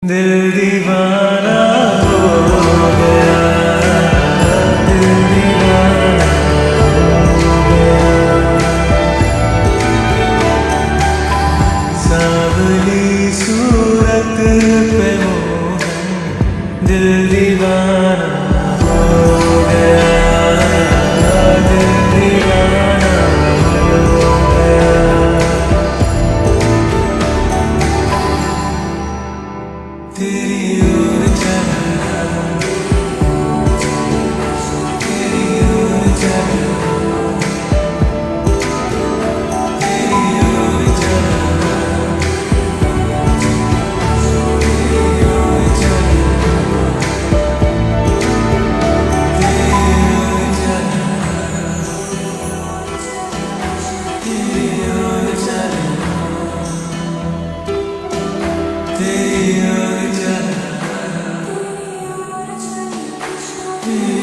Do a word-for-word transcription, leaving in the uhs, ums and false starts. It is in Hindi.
दिल दीवाना हो गया, दिल दीवाना हो गया। सांवली सूरत पे मोहन, दिल दीवाना हो गया, दिल दीवाना हो गया। तेरी ओर चला, तेरी ओर चला, तेरी ओर चला, तेरी ओर चला, तेरी ओर चला, तेरी ओर चला, तेरी ओर चला।